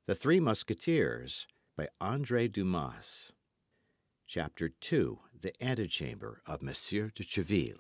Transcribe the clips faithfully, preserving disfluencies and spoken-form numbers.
The Three Musketeers by André Dumas. Chapter two. The Antechamber of Monsieur de Treville.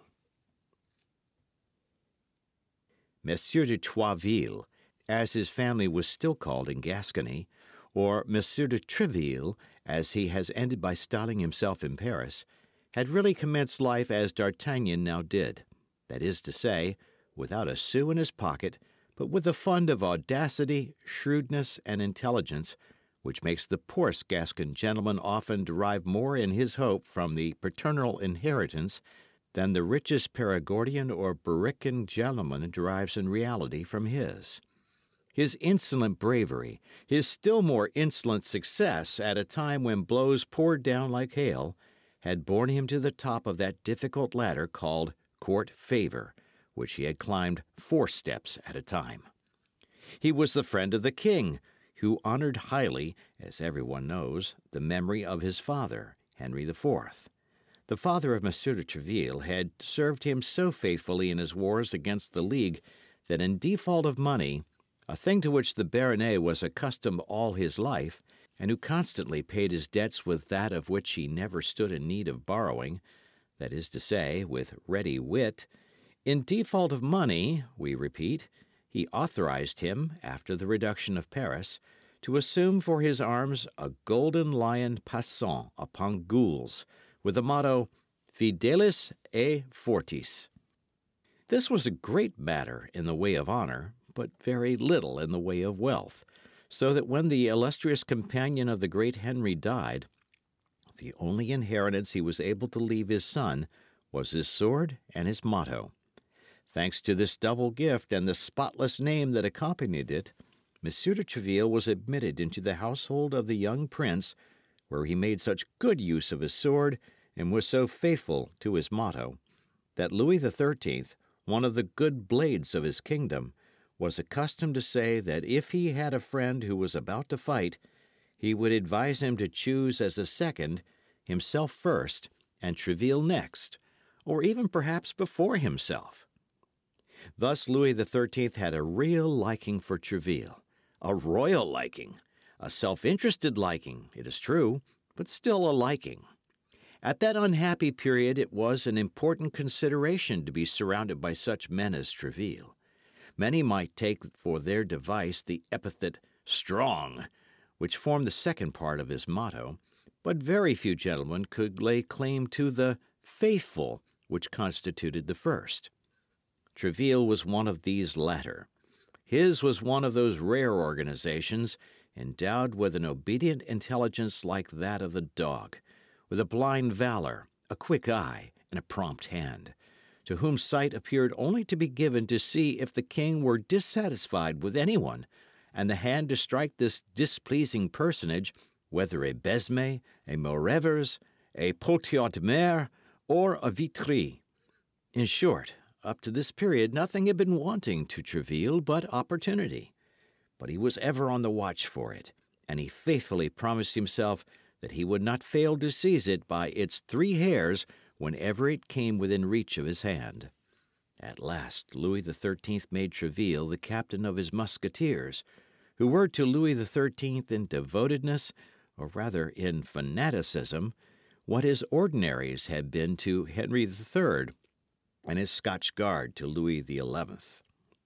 Monsieur de Troisville, as his family was still called in Gascony, or Monsieur de Treville, as he has ended by styling himself in Paris, had really commenced life as D'Artagnan now did, that is to say, without a sou in his pocket, but with a fund of audacity, shrewdness, and intelligence, which makes the poorest Gascon gentleman often derive more in his hope from the paternal inheritance than the richest Perigordian or Berrican gentleman derives in reality from his. His insolent bravery, his still more insolent success at a time when blows poured down like hail, had borne him to the top of that difficult ladder called court favour, which he had climbed four steps at a time. He was the friend of the king, who honoured highly, as everyone knows, the memory of his father, Henry the Fourth. The father of Monsieur de Treville had served him so faithfully in his wars against the League that in default of money, a thing to which the baronet was accustomed all his life, and who constantly paid his debts with that of which he never stood in need of borrowing, that is to say, with ready wit, in default of money, we repeat, he authorized him, after the reduction of Paris, to assume for his arms a golden lion passant upon gules, with the motto Fidelis et Fortis. This was a great matter in the way of honour, but very little in the way of wealth, so that when the illustrious companion of the great Henry died, the only inheritance he was able to leave his son was his sword and his motto. Thanks to this double gift and the spotless name that accompanied it, Monsieur de Treville was admitted into the household of the young prince, where he made such good use of his sword and was so faithful to his motto, that Louis the Thirteenth, one of the good blades of his kingdom, was accustomed to say that if he had a friend who was about to fight, he would advise him to choose as a second, himself first, and Treville next, or even perhaps before himself. Thus Louis the Thirteenth had a real liking for Treville, a royal liking, a self-interested liking, it is true, but still a liking. At that unhappy period it was an important consideration to be surrounded by such men as Treville. Many might take for their device the epithet strong, which formed the second part of his motto, but very few gentlemen could lay claim to the faithful, which constituted the first. Treville was one of these latter. His was one of those rare organizations, endowed with an obedient intelligence like that of the dog, with a blind valour, a quick eye, and a prompt hand, to whom sight appeared only to be given to see if the king were dissatisfied with anyone, and the hand to strike this displeasing personage, whether a Besme, a Maurevers, a Potiot Mer, or a Vitry. In short, up to this period nothing had been wanting to Treville but opportunity. But he was ever on the watch for it, and he faithfully promised himself that he would not fail to seize it by its three hairs whenever it came within reach of his hand. At last Louis the Thirteenth made Treville the captain of his musketeers, who were to Louis the Thirteenth in devotedness, or rather in fanaticism, what his ordinaries had been to Henry the Third, and his Scotch Guard to Louis the Eleventh.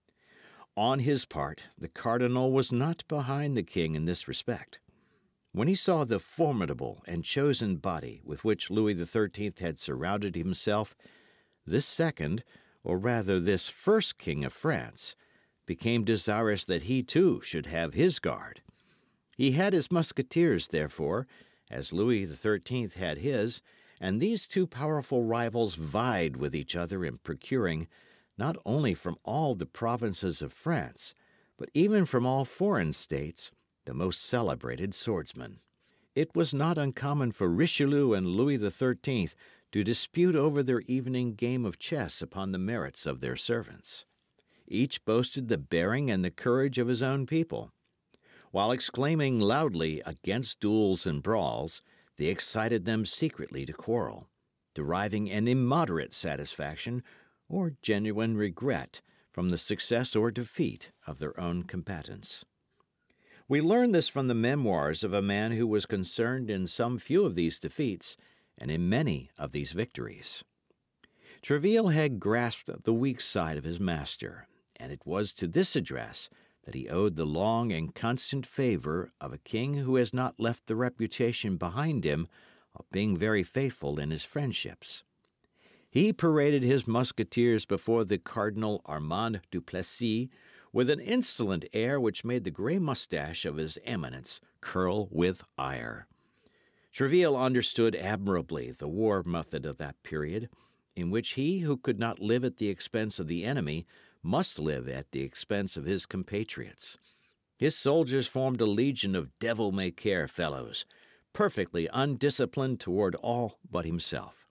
On his part, the cardinal was not behind the king in this respect. When he saw the formidable and chosen body with which Louis the Thirteenth had surrounded himself, this second, or rather this first king of France, became desirous that he too should have his guard. He had his musketeers, therefore, as Louis the Thirteenth had his, and these two powerful rivals vied with each other in procuring, not only from all the provinces of France, but even from all foreign states, the most celebrated swordsmen. It was not uncommon for Richelieu and Louis the Thirteenth to dispute over their evening game of chess upon the merits of their servants. Each boasted the bearing and the courage of his own people. While exclaiming loudly against duels and brawls, they excited them secretly to quarrel, deriving an immoderate satisfaction or genuine regret from the success or defeat of their own combatants. We learn this from the memoirs of a man who was concerned in some few of these defeats and in many of these victories. Tréville had grasped the weak side of his master, and it was to this address that he owed the long and constant favour of a king who has not left the reputation behind him of being very faithful in his friendships. He paraded his musketeers before the Cardinal Armand du Plessis with an insolent air which made the grey moustache of his Eminence curl with ire. Tréville understood admirably the war method of that period, in which he who could not live at the expense of the enemy must live at the expense of his compatriots. His soldiers formed a legion of devil-may-care fellows, perfectly undisciplined toward all but himself.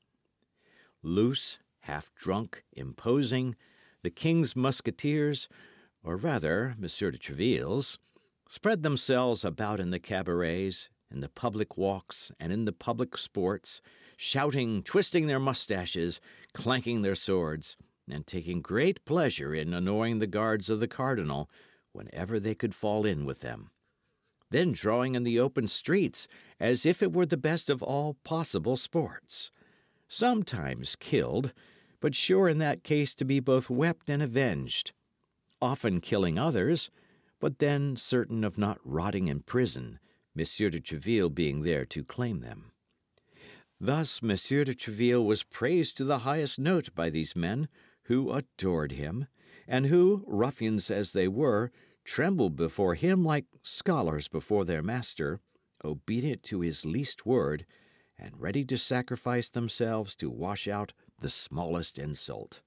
Loose, half-drunk, imposing, the king's musketeers, or rather Monsieur de Tréville's, spread themselves about in the cabarets, in the public walks, and in the public sports, shouting, twisting their moustaches, clanking their swords, and taking great pleasure in annoying the guards of the cardinal whenever they could fall in with them. Then drawing in the open streets as if it were the best of all possible sports. Sometimes killed, but sure in that case to be both wept and avenged. Often killing others, but then certain of not rotting in prison, Monsieur de Tréville being there to claim them. Thus Monsieur de Tréville was praised to the highest note by these men, who adored him, and who, ruffians as they were, trembled before him like scholars before their master, obedient to his least word, and ready to sacrifice themselves to wash out the smallest insult.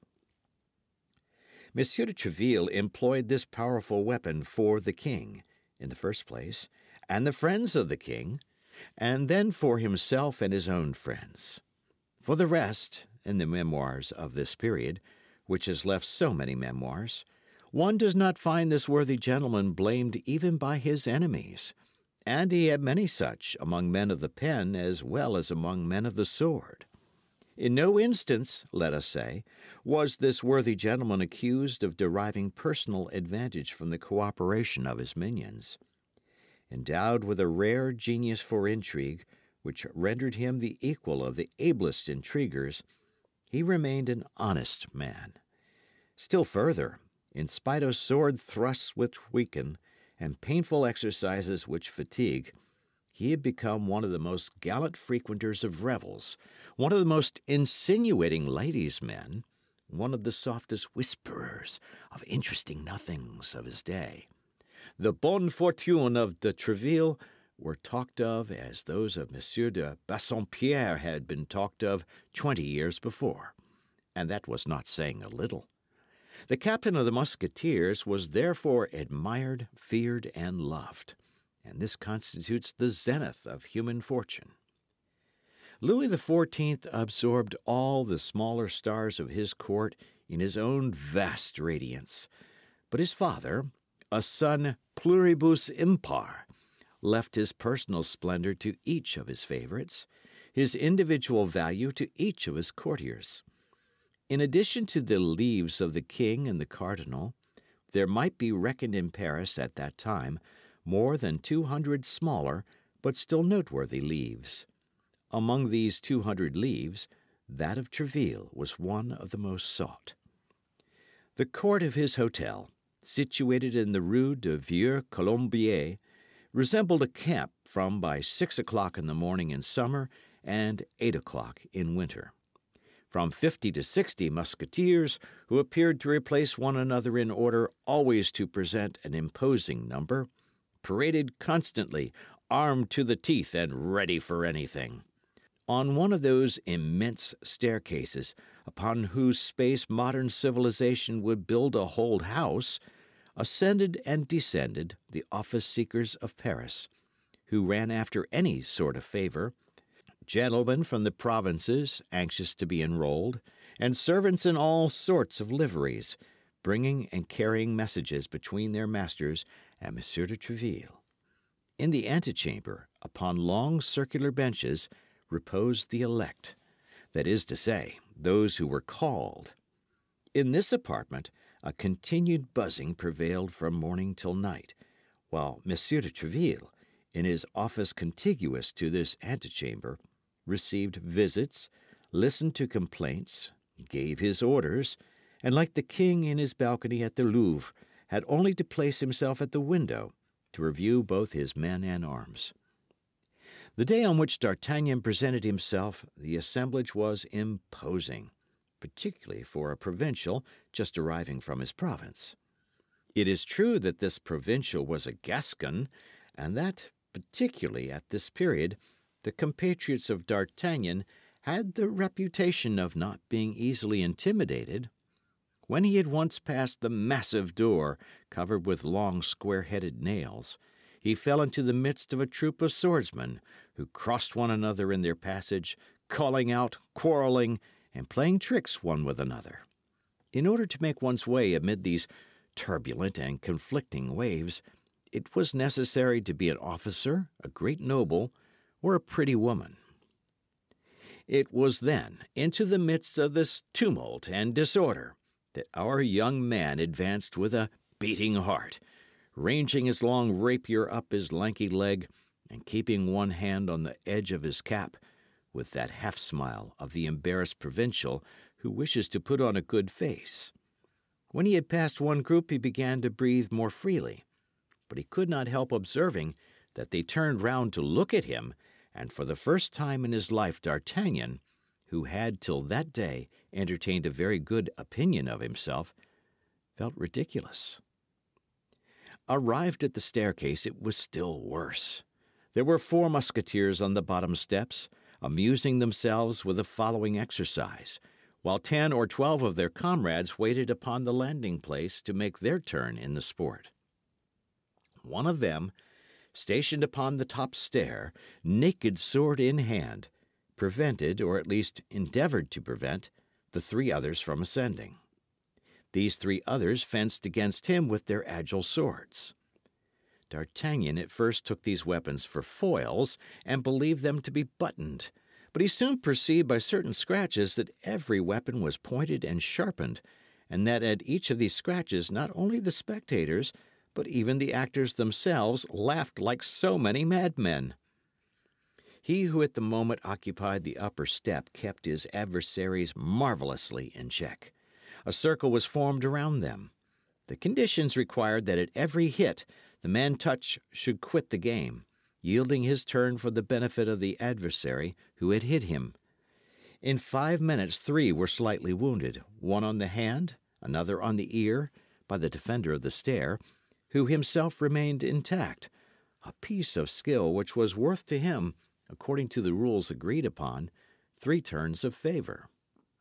Monsieur de Tréville employed this powerful weapon for the king, in the first place, and the friends of the king, and then for himself and his own friends. For the rest, in the memoirs of this period, which has left so many memoirs, one does not find this worthy gentleman blamed even by his enemies, and he had many such among men of the pen as well as among men of the sword. In no instance, let us say, was this worthy gentleman accused of deriving personal advantage from the cooperation of his minions. Endowed with a rare genius for intrigue, which rendered him the equal of the ablest intriguers, he remained an honest man. Still further, in spite of sword thrusts which weaken, and painful exercises which fatigue, he had become one of the most gallant frequenters of revels, one of the most insinuating ladies' men, one of the softest whisperers of interesting nothings of his day. The bonnes fortunes of de Tréville were talked of as those of Monsieur de Bassompierre had been talked of twenty years before, and that was not saying a little. The captain of the Musketeers was therefore admired, feared, and loved, and this constitutes the zenith of human fortune. Louis the Fourteenth absorbed all the smaller stars of his court in his own vast radiance, but his father, a son pluribus impar, left his personal splendour to each of his favourites, his individual value to each of his courtiers. In addition to the leaves of the king and the cardinal, there might be reckoned in Paris at that time more than two hundred smaller but still noteworthy leaves. Among these two hundred leaves, that of Tréville was one of the most sought. The court of his hotel, situated in the Rue de Vieux Colombier, resembled a camp from by six o'clock in the morning in summer and eight o'clock in winter. From fifty to sixty musketeers, who appeared to replace one another in order always to present an imposing number, paraded constantly, armed to the teeth and ready for anything. On one of those immense staircases, upon whose space modern civilization would build a whole house, ascended and descended the office-seekers of Paris, who ran after any sort of favour, gentlemen from the provinces anxious to be enrolled, and servants in all sorts of liveries, bringing and carrying messages between their masters and Monsieur de Tréville. In the antechamber, upon long circular benches, reposed the elect, that is to say, those who were called. In this apartment, a continued buzzing prevailed from morning till night, while Monsieur de Treville, in his office contiguous to this antechamber, received visits, listened to complaints, gave his orders, and like the king in his balcony at the Louvre, had only to place himself at the window to review both his men and arms. The day on which D'Artagnan presented himself, the assemblage was imposing, particularly for a provincial just arriving from his province. It is true that this provincial was a Gascon, and that, particularly at this period, the compatriots of D'Artagnan had the reputation of not being easily intimidated. When he had once passed the massive door, covered with long square-headed nails, he fell into the midst of a troop of swordsmen, who crossed one another in their passage, calling out, quarrelling, and playing tricks one with another. In order to make one's way amid these turbulent and conflicting waves, it was necessary to be an officer, a great noble, or a pretty woman. It was then, into the midst of this tumult and disorder, that our young man advanced with a beating heart, ranging his long rapier up his lanky leg, and keeping one hand on the edge of his cap, with that half-smile of the embarrassed provincial who wishes to put on a good face. When he had passed one group, he began to breathe more freely, but he could not help observing that they turned round to look at him, and for the first time in his life D'Artagnan, who had till that day entertained a very good opinion of himself, felt ridiculous. Arrived at the staircase, it was still worse. There were four musketeers on the bottom steps, amusing themselves with the following exercise, while ten or twelve of their comrades waited upon the landing place to make their turn in the sport. One of them, stationed upon the top stair, naked sword in hand, prevented, or at least endeavoured to prevent, the three others from ascending. These three others fenced against him with their agile swords. D'Artagnan at first took these weapons for foils, and believed them to be buttoned, but he soon perceived by certain scratches that every weapon was pointed and sharpened, and that at each of these scratches not only the spectators, but even the actors themselves laughed like so many madmen. He who at the moment occupied the upper step kept his adversaries marvellously in check. A circle was formed around them. The conditions required that at every hit the man touched should quit the game, yielding his turn for the benefit of the adversary who had hit him. In five minutes three were slightly wounded, one on the hand, another on the ear, by the defender of the stair, who himself remained intact, a piece of skill which was worth to him, according to the rules agreed upon, three turns of favour.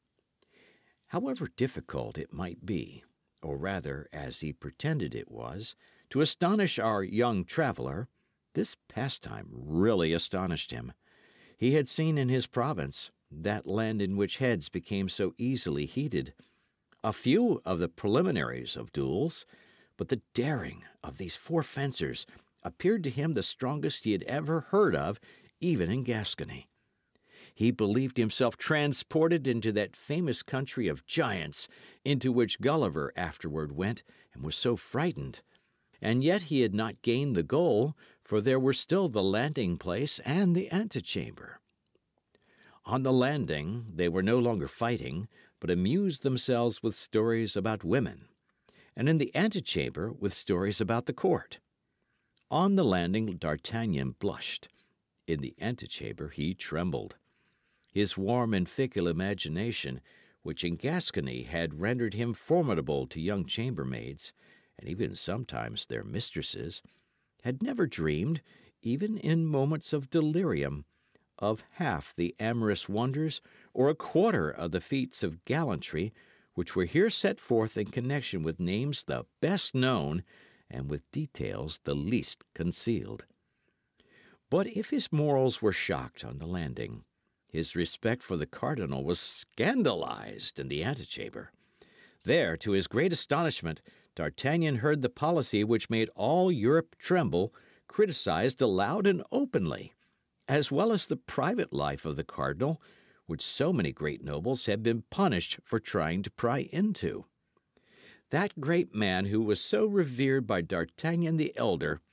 However difficult it might be, or rather, as he pretended it was, to astonish our young traveller, this pastime really astonished him. He had seen in his province, that land in which heads became so easily heated, a few of the preliminaries of duels, but the daring of these four fencers appeared to him the strongest he had ever heard of, even in Gascony. He believed himself transported into that famous country of giants into which Gulliver afterward went and was so frightened. And yet he had not gained the goal, for there were still the landing place and the antechamber. On the landing they were no longer fighting, but amused themselves with stories about women, and in the antechamber with stories about the court. On the landing D'Artagnan blushed. In the antechamber he trembled. His warm and fickle imagination, which in Gascony had rendered him formidable to young chambermaids, and even sometimes their mistresses, had never dreamed, even in moments of delirium, of half the amorous wonders or a quarter of the feats of gallantry which were here set forth in connection with names the best known and with details the least concealed. But if his morals were shocked on the landing, his respect for the cardinal was scandalized in the antechamber. There, to his great astonishment, D'Artagnan heard the policy which made all Europe tremble criticized aloud and openly, as well as the private life of the cardinal, which so many great nobles had been punished for trying to pry into. That great man who was so revered by D'Artagnan the elder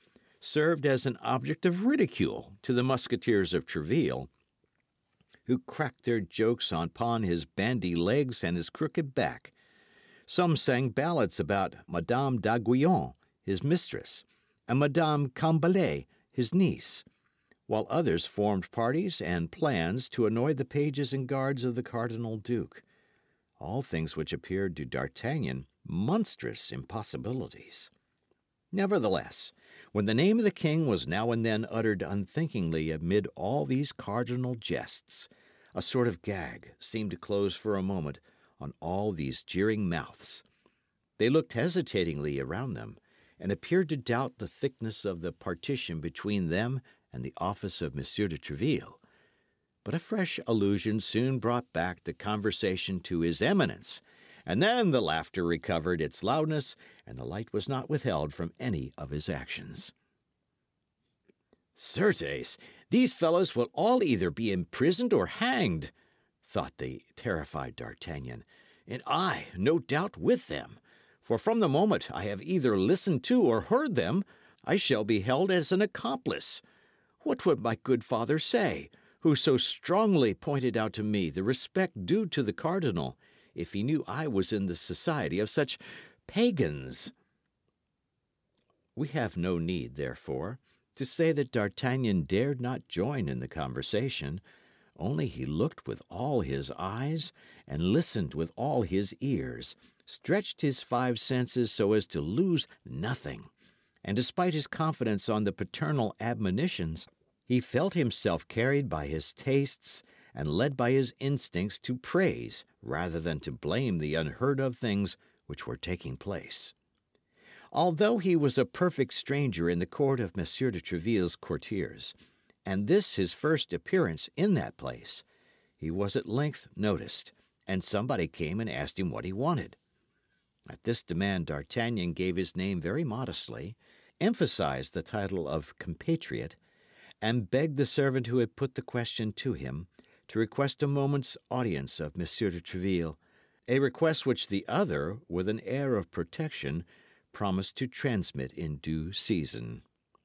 served as an object of ridicule to the musketeers of Tréville, who cracked their jokes upon his bandy legs and his crooked back. Some sang ballads about Madame d'Aiguillon, his mistress, and Madame Cambalet, his niece, while others formed parties and plans to annoy the pages and guards of the Cardinal Duke. All things which appeared to D'Artagnan monstrous impossibilities. Nevertheless, when the name of the king was now and then uttered unthinkingly amid all these cardinal jests, a sort of gag seemed to close for a moment on all these jeering mouths. They looked hesitatingly around them, and appeared to doubt the thickness of the partition between them and the office of Monsieur de Tréville. But a fresh allusion soon brought back the conversation to his Eminence, and then the laughter recovered its loudness, and the light was not withheld from any of his actions. "Certes, these fellows will all either be imprisoned or hanged," thought the terrified D'Artagnan, "and I, no doubt, with them. For from the moment I have either listened to or heard them, I shall be held as an accomplice. What would my good father say, who so strongly pointed out to me the respect due to the cardinal, if he knew I was in the society of such pagans?" We have no need, therefore, to say that D'Artagnan dared not join in the conversation, only he looked with all his eyes and listened with all his ears, stretched his five senses so as to lose nothing, and despite his confidence on the paternal admonitions, he felt himself carried by his tastes and led by his instincts to praise rather than to blame the unheard of things which were taking place. Although he was a perfect stranger in the court of Monsieur de Tréville's courtiers, and this his first appearance in that place, he was at length noticed, and somebody came and asked him what he wanted. At this demand D'Artagnan gave his name very modestly, emphasized the title of compatriot, and begged the servant who had put the question to him to request a moment's audience of Monsieur de Tréville, a request which the other, with an air of protection, promised to transmit in due season.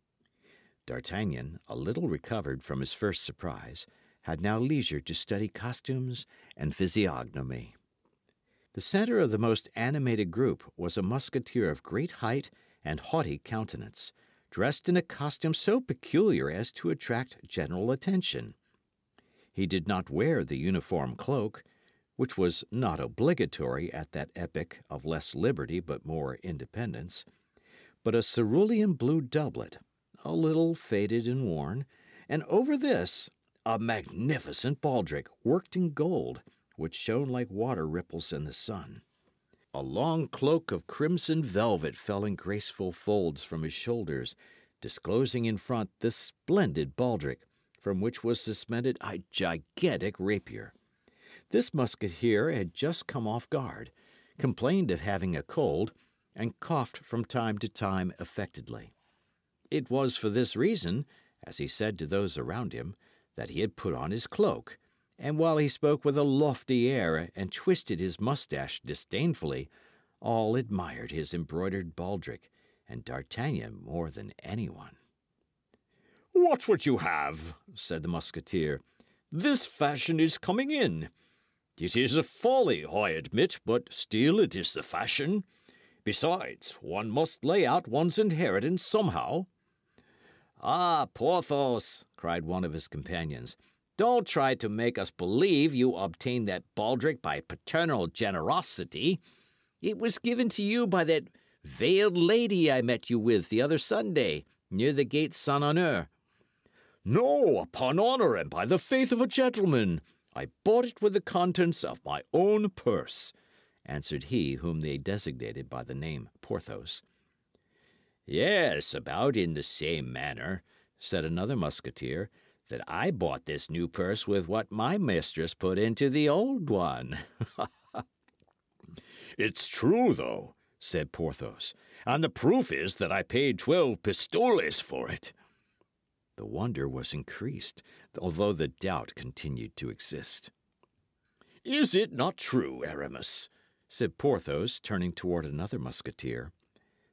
D'Artagnan, a little recovered from his first surprise, had now leisure to study costumes and physiognomy. The centre of the most animated group was a musketeer of great height and haughty countenance, dressed in a costume so peculiar as to attract general attention. He did not wear the uniform cloak, which was not obligatory at that epoch of less liberty but more independence, but a cerulean blue doublet, a little faded and worn, and over this a magnificent baldric worked in gold, which shone like water ripples in the sun. A long cloak of crimson velvet fell in graceful folds from his shoulders, disclosing in front this splendid baldric, from which was suspended a gigantic rapier. This musketeer had just come off guard, complained of having a cold, and coughed from time to time affectedly. It was for this reason, as he said to those around him, that he had put on his cloak, and while he spoke with a lofty air and twisted his moustache disdainfully, all admired his embroidered baldric, and D'Artagnan more than anyone. "What would you have?" said the musketeer. "This fashion is coming in. It is a folly, I admit, but still it is the fashion. Besides, one must lay out one's inheritance somehow." "Ah, Porthos," cried one of his companions, "don't try to make us believe you obtained that baldric by paternal generosity. It was given to you by that veiled lady I met you with the other Sunday, near the gate Saint Honore." "No, upon honour and by the faith of a gentleman. I bought it with the contents of my own purse," answered he whom they designated by the name Porthos. "Yes, about in the same manner," said another musketeer, "that I bought this new purse with what my mistress put into the old one." "It's true, though," said Porthos, "and the proof is that I paid twelve pistoles for it." The wonder was increased, although the doubt continued to exist. "Is it not true, Aramis?" said Porthos, turning toward another musketeer.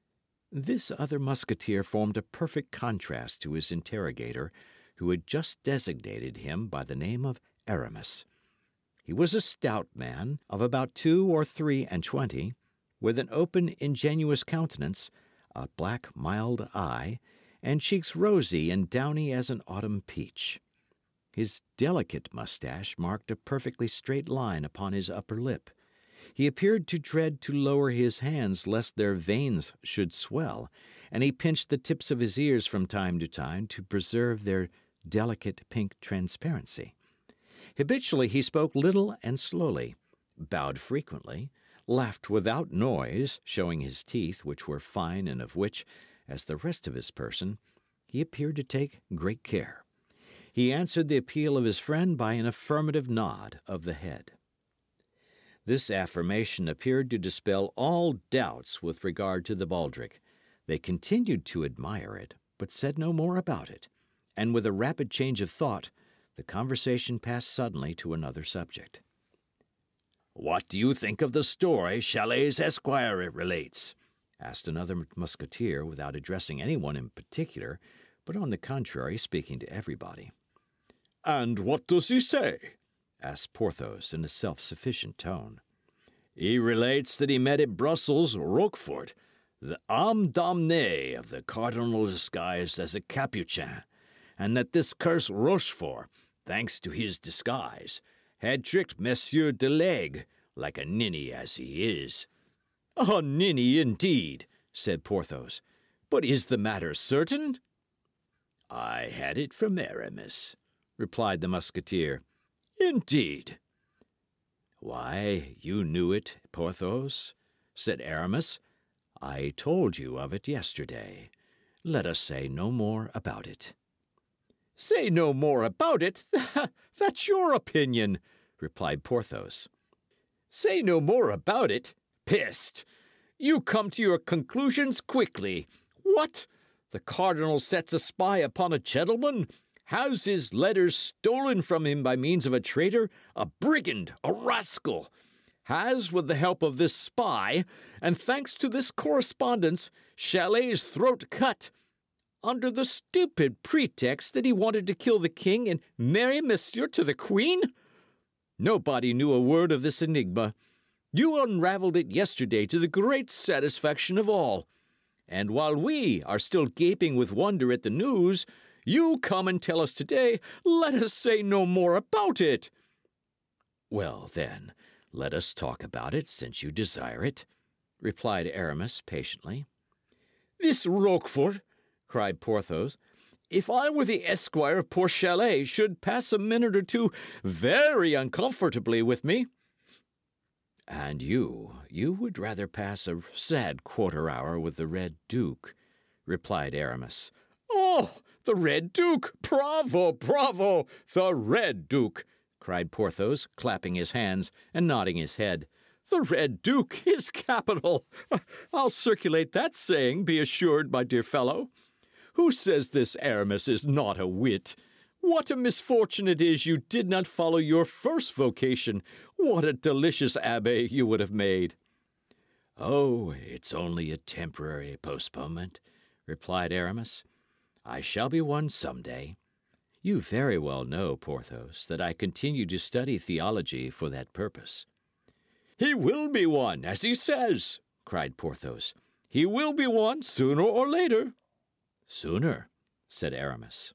This other Musketeer formed a perfect contrast to his interrogator, who had just designated him by the name of Aramis. He was a stout man, of about two or three and twenty, with an open, ingenuous countenance, a black, mild eye, and cheeks rosy and downy as an autumn peach. His delicate moustache marked a perfectly straight line upon his upper lip. He appeared to dread to lower his hands lest their veins should swell, and he pinched the tips of his ears from time to time to preserve their delicate pink transparency. Habitually he spoke little and slowly, bowed frequently, laughed without noise, showing his teeth, which were fine and of which, as the rest of his person, he appeared to take great care. He answered the appeal of his friend by an affirmative nod of the head. This affirmation appeared to dispel all doubts with regard to the baldric. They continued to admire it, but said no more about it, and with a rapid change of thought, the conversation passed suddenly to another subject. "What do you think of the story Chalet's esquire relates?" asked another Musketeer, without addressing anyone in particular, but on the contrary speaking to everybody. "And what does he say?" asked Porthos in a self-sufficient tone. "He relates that he met at Brussels Roquefort, the âme damnée of the cardinal disguised as a Capuchin, and that this cursed Rochefort, thanks to his disguise, had tricked Monsieur de Laigle, like a ninny as he is." "A ninny, indeed," said Porthos. "But is the matter certain?" "I had it from Aramis," replied the Musketeer. "Indeed." "Why, you knew it, Porthos," said Aramis. "I told you of it yesterday. Let us say no more about it." "Say no more about it? That's your opinion," replied Porthos. "Say no more about it? Peste! You come to your conclusions quickly. What? The cardinal sets a spy upon a gentleman? Has his letters stolen from him by means of a traitor, a brigand, a rascal? Has, with the help of this spy, and thanks to this correspondence, Chalet's throat cut, under the stupid pretext that he wanted to kill the king and marry Monsieur to the queen? Nobody knew a word of this enigma. You unravelled it yesterday to the great satisfaction of all. And while we are still gaping with wonder at the news, you come and tell us today, let us say no more about it." "Well, then, let us talk about it, since you desire it," replied Aramis patiently. "This Roquefort," cried Porthos, "if I were the esquire of poor Chalet, should pass a minute or two very uncomfortably with me." "And you, you would rather pass a sad quarter hour with the Red Duke," replied Aramis. "Oh, the Red Duke! Bravo, bravo! The Red Duke!" cried Porthos, clapping his hands and nodding his head. "The Red Duke is capital! I'll circulate that saying, be assured, my dear fellow. Who says this Aramis is not a wit? What a misfortune it is you did not follow your first vocation! What a delicious abbé you would have made!" "Oh, it's only a temporary postponement," replied Aramis. "I shall be one some day. You very well know, Porthos, that I continue to study theology for that purpose." "He will be one, as he says," cried Porthos. "He will be one sooner or later." "Sooner," said Aramis.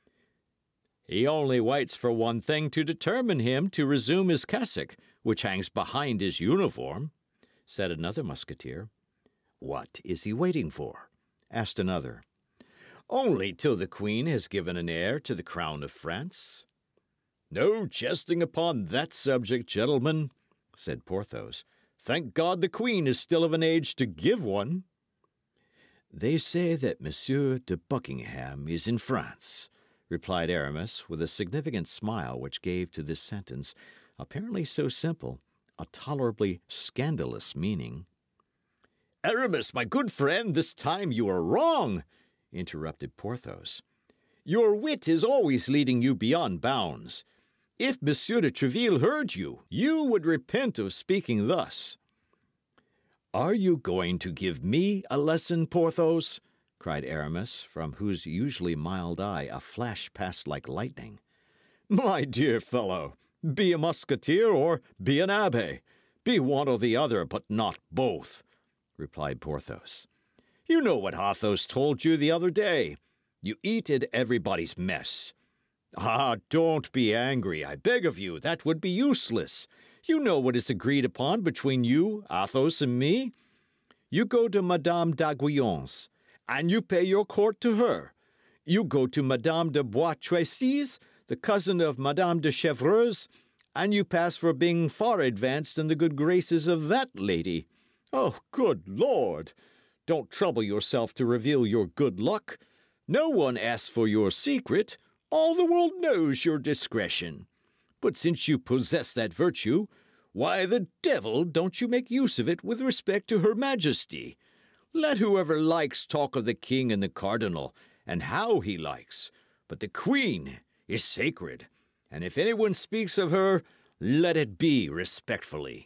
"He only waits for one thing to determine him to resume his cassock, which hangs behind his uniform," said another Musketeer. "What is he waiting for?" asked another. "Only till the queen has given an heir to the crown of France." "No jesting upon that subject, gentlemen," said Porthos. "Thank God the queen is still of an age to give one." "They say that Monsieur de Buckingham is in France," replied Aramis, with a significant smile which gave to this sentence, apparently so simple, a tolerably scandalous meaning. "Aramis, my good friend, this time you are wrong," interrupted Porthos. "Your wit is always leading you beyond bounds. If Monsieur de Tréville heard you, you would repent of speaking thus." Are you going to give me a lesson, Porthos? Cried Aramis, from whose usually mild eye a flash passed like lightning. My dear fellow, be a musketeer or be an abbe. Be one or the other, but not both, replied Porthos. You know what Athos told you the other day. You eat at everybody's mess. Ah, don't be angry, I beg of you. That would be useless. You know what is agreed upon between you, Athos, and me. You go to Madame d'Aiguillon's, and you pay your court to her. You go to Madame de Bois Tracy's, the cousin of Madame de Chevreuse, and you pass for being far advanced in the good graces of that lady. Oh, good Lord! Don't trouble yourself to reveal your good luck. No one asks for your secret. All the world knows your discretion. But since you possess that virtue, why the devil don't you make use of it with respect to Her Majesty? Let whoever likes talk of the king and the cardinal, and how he likes, but the queen is sacred, and if anyone speaks of her, let it be respectfully.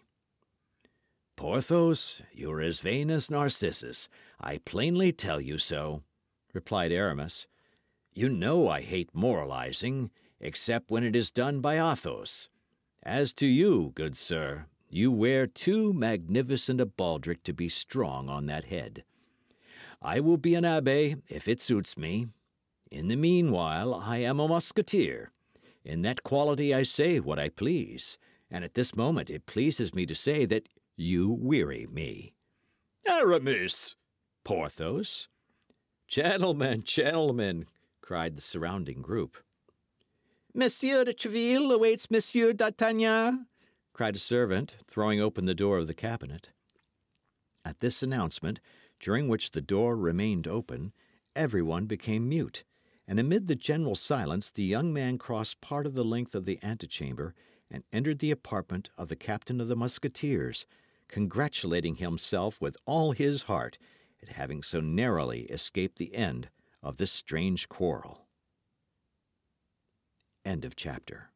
Porthos, you're as vain as Narcissus. I plainly tell you so, replied Aramis. You know I hate moralizing, except when it is done by Athos. As to you, good sir, you wear too magnificent a baldric to be strong on that head. I will be an abbé if it suits me. In the meanwhile, I am a musketeer. In that quality I say what I please, and at this moment it pleases me to say that you weary me. Aramis! Porthos! Gentlemen, gentlemen! Cried the surrounding group. Monsieur de Tréville awaits Monsieur d'Artagnan, cried a servant, throwing open the door of the cabinet. At this announcement, during which the door remained open, everyone became mute, and amid the general silence the young man crossed part of the length of the antechamber and entered the apartment of the captain of the Musketeers, congratulating himself with all his heart at having so narrowly escaped the end of this strange quarrel. End of chapter.